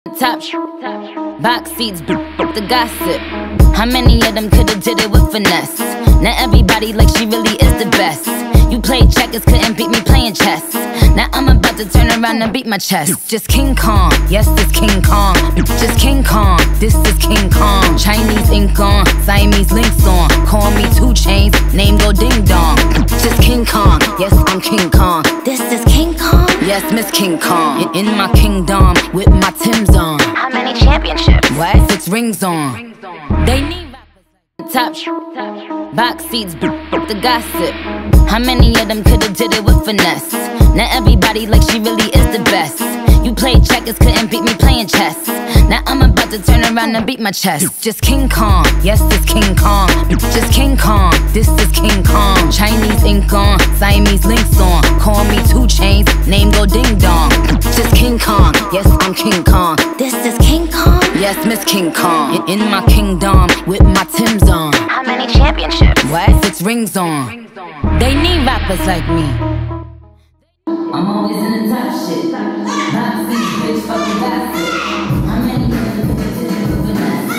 Top box seats, the gossip. How many of them could've did it with finesse? Now everybody like she really is the best. You played checkers, couldn't beat me playing chess. Now I'm about to turn around and beat my chest. Just King Kong, yes, this King Kong. Just King Kong, this is King Kong. Chinese ink on, Siamese links on. Call me 2 Chainz, name go ding dong. Just King Kong, yes, I'm King Kong. This is King Kong? Yes, Miss King Kong. In my kingdom, with my Timbs on. How many championships? What? 6 rings on. They need top box seats, the gossip. How many of them could've did it with finesse? Now everybody like she really is the best. You played checkers, couldn't beat me playing chess. Now I'm about to turn around and beat my chest. Just King Kong, yes, this King Kong. Just King Kong, this is King Kong. Chinese ink on, Siamese links on. Call me 2 Chainz, name go ding dong. Just King Kong, yes, I'm King Kong. This is King Kong? Yes, Miss King Kong. In my kingdom, with my Timbs on. How many championships? What? 6 rings on. They need rappers like me. I'm always in the top shit. Box seats, bitch, fucking gossip. How many of them could've did it with finesse?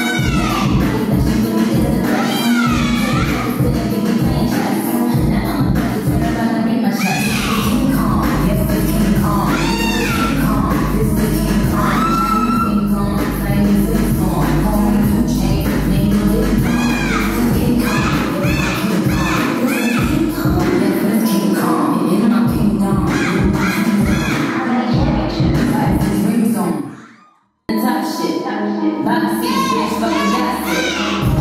Now I'm about to turn around and beat my chest. King Kong, yes, this King Kong. King Kong, this is King Kong. King Kong, Siamese links on. Call me 2 Chainz, name go ding dong. King Kong, yes, King Kong. This is King Kong? Yes, this King Kong. In my kingdom. How many championships? 6 rings on. The top shit. Box seats, bitch, fucking gossip.